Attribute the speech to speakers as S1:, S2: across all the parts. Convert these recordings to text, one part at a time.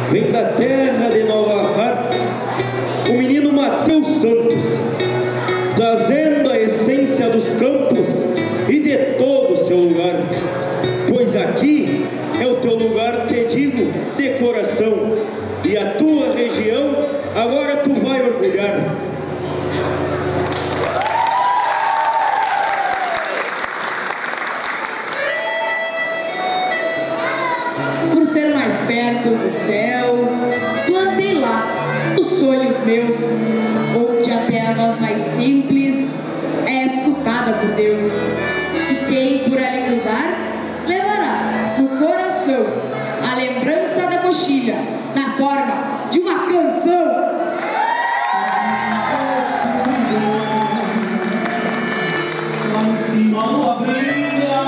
S1: vem da terra de Nova Hartz o menino Mateus Santos, trazendo a essência dos campos e de todo o seu lugar, pois aqui é o teu lugar, te digo, de coração, e a tua região agora tu vai orgulhar.
S2: Por ser mais perto do céu, plantei lá os sonhos meus, onde até a voz mais simples é escutada por Deus. E quem por ali cruzar, levará no coração a lembrança da coxilha, na forma de uma canção.
S3: Lá em cima a lua brilha,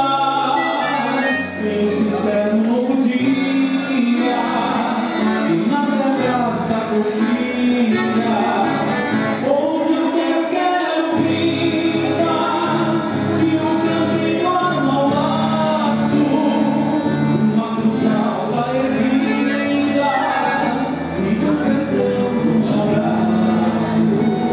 S3: quem quiser um novo dia, e nasce atrás da coxilha, onde o teu quero brilha, e o caminho ao laço, uma cruz alta erguida, e você dando um abraço.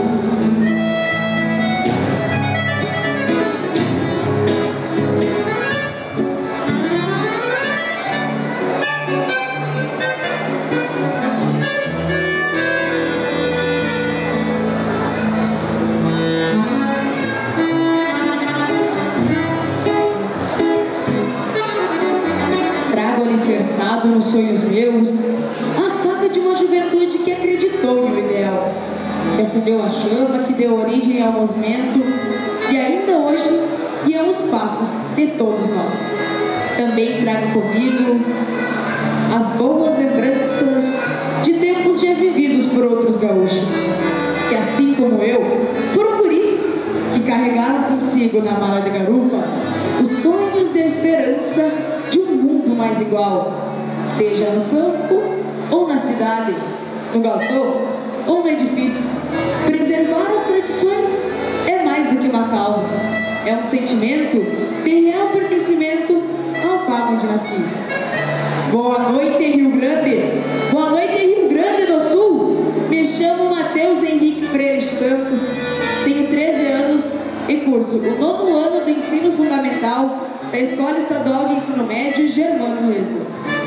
S2: Trago alicerçado nos sonhos meus a saga de uma juventude que acreditou em um ideal, que acendeu a chama que deu origem ao movimento e ainda hoje guia os passos de todos nós. Também trago comigo as boas lembranças de tempos já vividos por outros gaúchos, que assim como eu, foram guris que carregaram consigo na mala de garupa os sonhos e a esperança de um mundo mais igual, seja no campo ou na cidade, no galpão ou no edifício. Preservar as tradições é mais do que uma causa, é um sentimento de real pertencimento ao qual onde nasci. Boa noite, Rio Grande! Boa noite, Rio Grande do Sul! Me chamo Mateus Henrique Freire Santos, tenho 13 anos e curso o 9º ano do ensino fundamental da Escola Estadual de Ensino Médio Germano Resdo.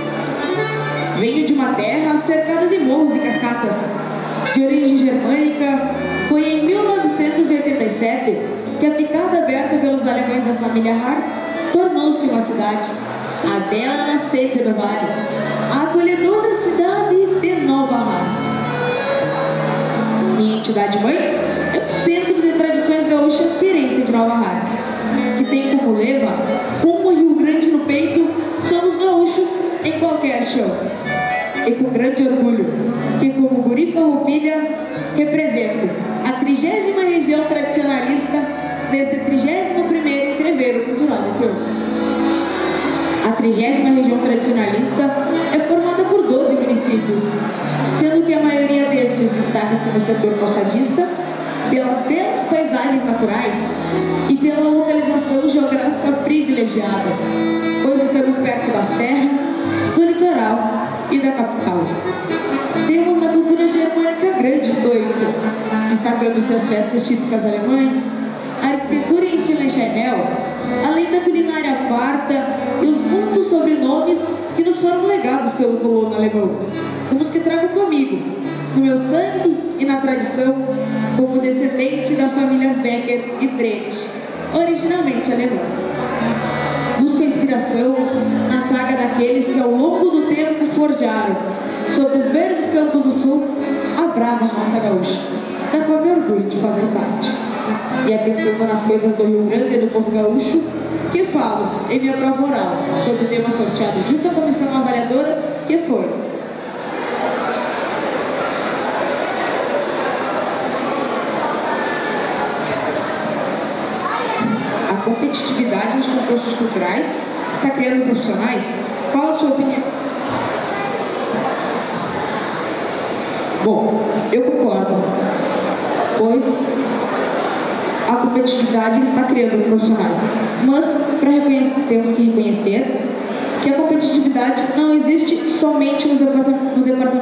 S2: Venho de uma terra cercada de morros e cascatas. De origem germânica, foi em 1987 que a picada aberta pelos alemães da família Hartz tornou-se uma cidade, a bela nascente do vale, a acolhedora cidade de Nova Hartz. Minha entidade mãe é o Centro de Tradições Gaúchas Querência de Nova Hartz, que tem como lema: com o Rio Grande no peito, somos gaúchos em qualquer chão. E com grande orgulho, que como guri farroupilha, represento a 30ª região tradicionalista deste 31º entreveiro cultural de Pelotas. A 30ª região tradicionalista é formada por 12 municípios, sendo que a maioria destes destaca-se no setor calçadista, pelas belas paisagens naturais e pela localização geográfica privilegiada, pois estamos perto da serra, do litoral e da capital. Temos na cultura germânica grande influência, destacando-se as festas típicas alemães, a arquitetura em estilo Enxaimel, além da culinária farta e os muitos sobrenomes que nos foram legados pelo colono alemão, como os que trago comigo, no meu sangue e na tradição, como descendente das famílias Becker e Brecht, originalmente alemãs. Busco inspiração na saga daqueles que ao longo do tempo forjaram, sobre os verdes campos do sul, a brava raça gaúcha, da qual me orgulho de fazer parte. E é pensando nas coisas do Rio Grande e do povo gaúcho que falo em minha prova oral sobre o tema sorteado junto à comissão avaliadora, que foi: a competitividade nos concursos culturais está criando profissionais? Qual a sua opinião? Bom, eu concordo, pois a competitividade está criando profissionais, mas para reconhecer, temos que reconhecer que a competitividade não existe somente no departamento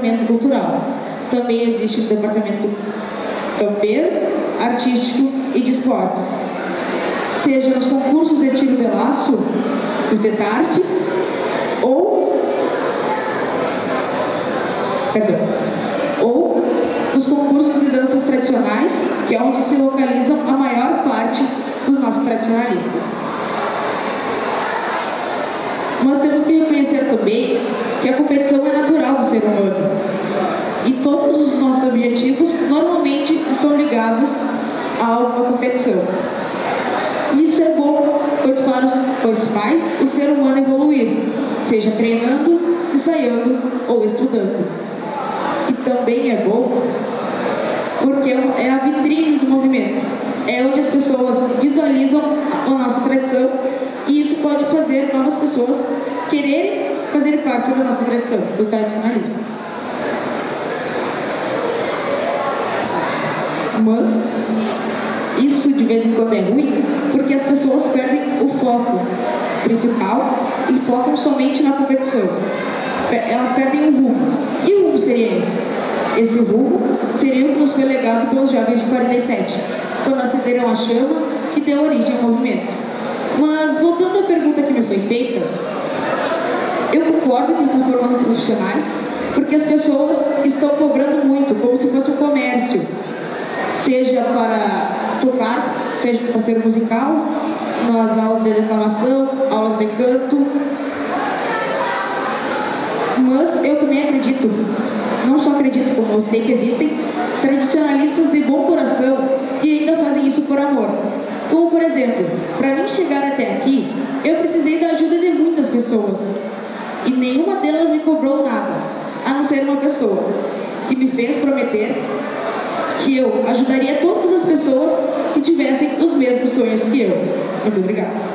S2: também existe o departamento campeiro, artístico e de esportes. Seja nos concursos de tiro de laço, do TETARF, ou nos concursos de danças tradicionais, que é onde se localizam a maior parte dos nossos tradicionalistas. Mas temos que reconhecer também que a competição é natural do ser humano. E todos os nossos objetivos normalmente estão ligados a alguma competição. Isso é bom, pois faz o ser humano evoluir, seja treinando, ensaiando ou estudando. E também é bom porque é a vitrine do movimento. É onde as pessoas visualizam a nossa tradição e isso pode fazer novas pessoas quererem fazer parte da nossa tradição, do tradicionalismo. Mas isso de vez em quando é ruim porque as pessoas perdem o foco principal e focam somente na competição. Elas perdem o rumo. Que rumo seria esse? Esse rumo seria o que nos foi legado pelos jovens de 47, quando acenderam a chama que deu origem ao movimento. Mas, voltando à pergunta que me foi feita, eu concordo que estão formando profissionais, porque as pessoas estão cobrando muito, como se fosse um comércio, seja para tocar, seja para ser musical, nas aulas de declamação, aulas de canto. Mas eu também acredito, não só acredito, como eu sei que existem tradicionalistas de bom coração que ainda fazem isso por amor. Como, por exemplo, para mim chegar até aqui, eu precisei da ajuda de muitas pessoas. E nenhuma delas me cobrou nada, a não ser uma pessoa que me fez prometer que eu ajudaria todas as pessoas que tivessem os mesmos sonhos que eu. Muito obrigada.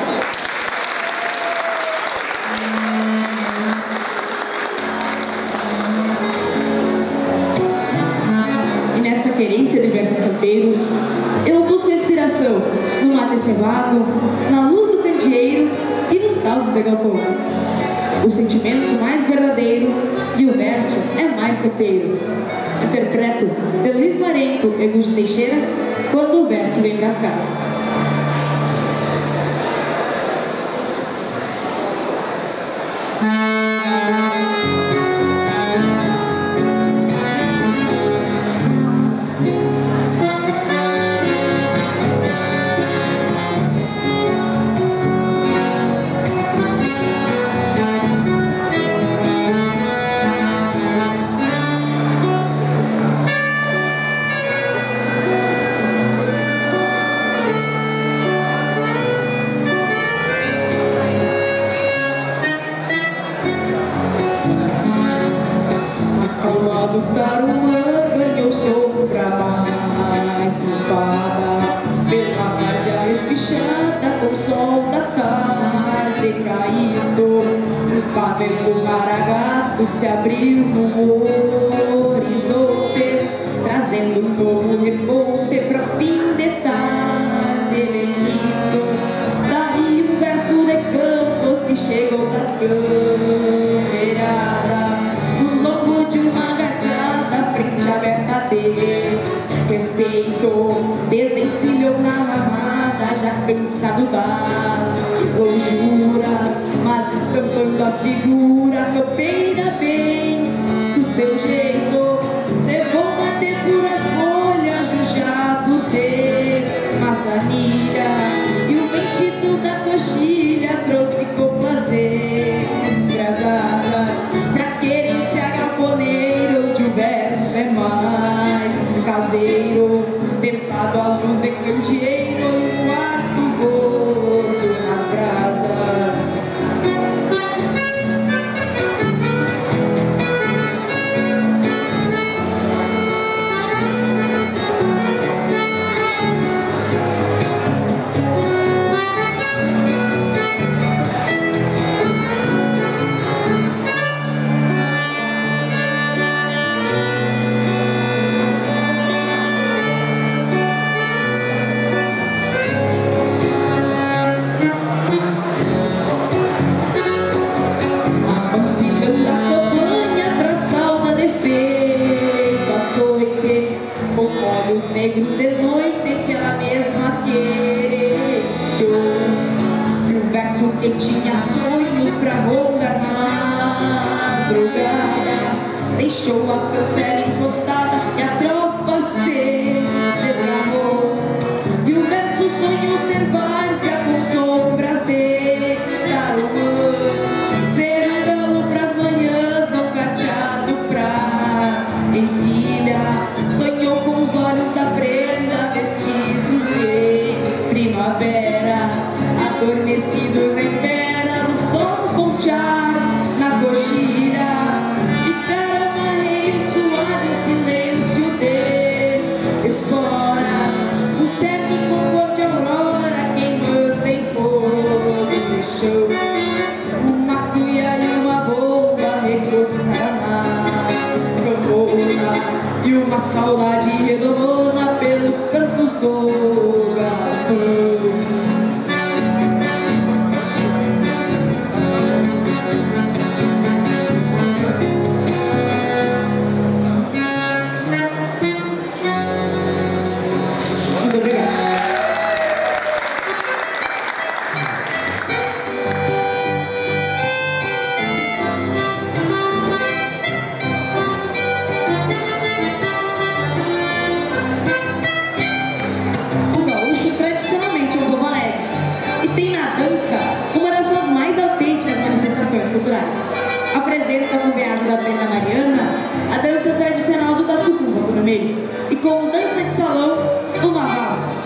S2: Querência de versos campeiros, eu busco inspiração no mate cevado, na luz do candeeiro e nos causos de galpão. O sentimento mais verdadeiro e o verso é mais campeiro. Interpreto de Luiz Marenco e Gujo Teixeira quando o verso vem pras casas. Se abriu no horizonte, trazendo um novo reponte para fim de tarde lindo. Daí um verso de campos que chegou da camerada, no lombo de uma gateada, frente aberta dele. Respeito, desencilhou na ramada, já cansado das lonjuras, mas estampando a figura campeira bem do seu jeito. Cevou bater pura folha, jujado de maçanilha, e o bendito da coxilha trouxe com prazer as asas pra querência gaponeiro, onde o verso é mais caseiro, tentado à luz de candeeiro, no quarto gordo nas brasas. cavaleiros de noite que ela mesma querenciou. E um verso que tinha sonhos pra rondar madrugada deixou a cancela encostada e a tropa se desgarrou. E o verso sonhou ser várzea com sombras de calor, ser um galo pras manhãs, não cateado pra encilha. Sonhou com os olhos da prenda vestidos de primavera, adormecidos na espera do sol pontear na coxilha. Ficaram arreios suados, silêncio de esporas, o cerne com cor de aurora queimando em fogo no chão. Uma cuia e uma bomba recostada na cambona, e uma saudade redomona pelos cantos do galpão.
S1: Muito obrigado.
S2: O gaúcho tradicionalmente é um povo alegre e tem na dança uma das suas mais autênticas manifestações culturais. Apresenta, acompanhado da prenda mariana, a dança tradicional do tatu-cuva no meio, e como dança de salão, uma valsa.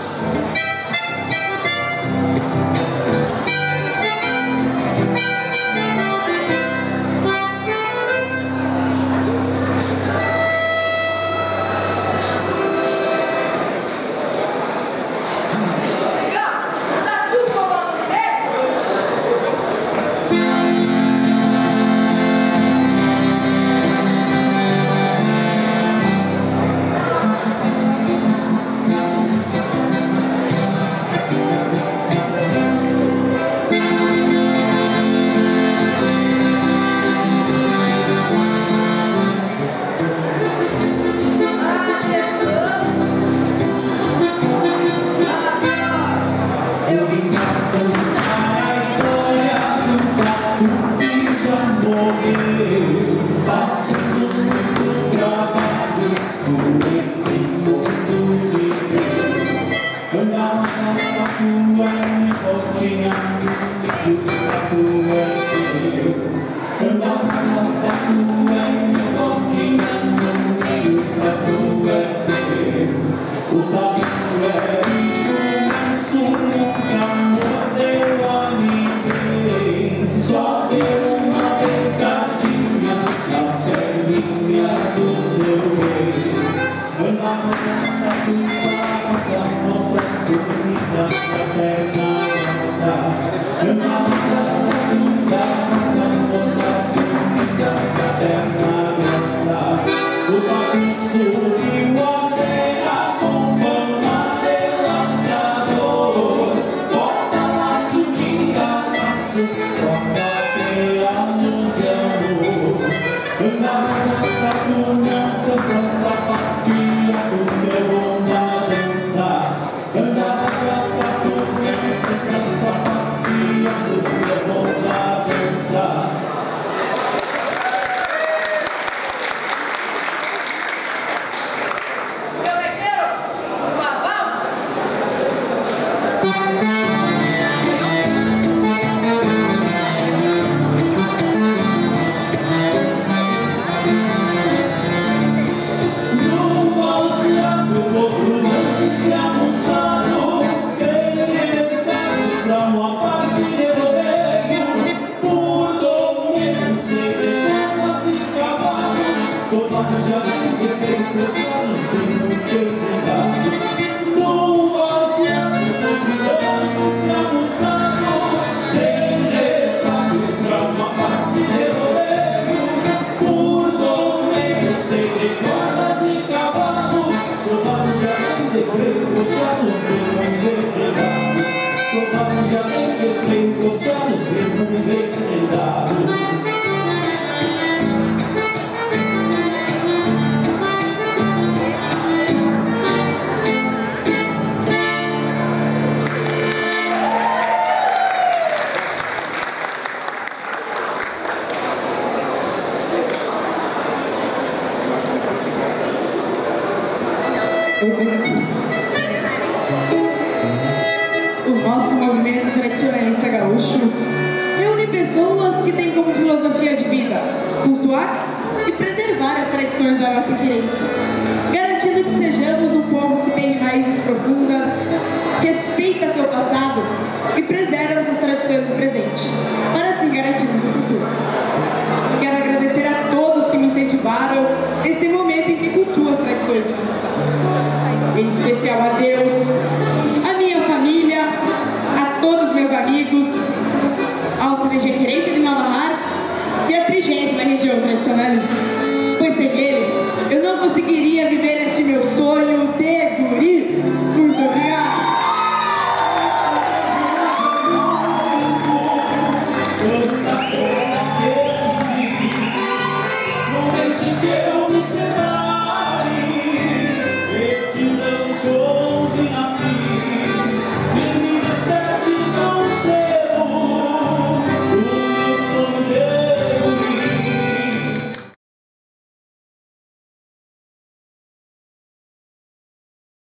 S2: O nosso movimento tradicionalista gaúcho reúne pessoas que têm como filosofia de vida cultuar e preservar as tradições da nossa querência, garantindo que sejamos um povo que tem raízes profundas, respeita seu passado